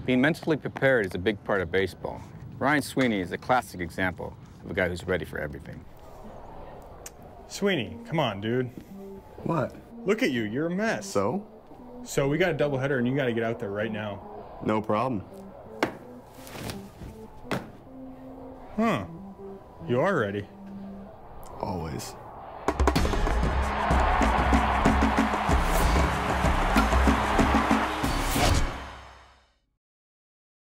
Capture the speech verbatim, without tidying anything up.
Being mentally prepared is a big part of baseball. Ryan Sweeney is a classic example of a guy who's ready for everything. Sweeney, come on, dude. What? Look at you, you're a mess. So? So we got a doubleheader and you gotta get out there right now. No problem. Huh. You are ready. Always.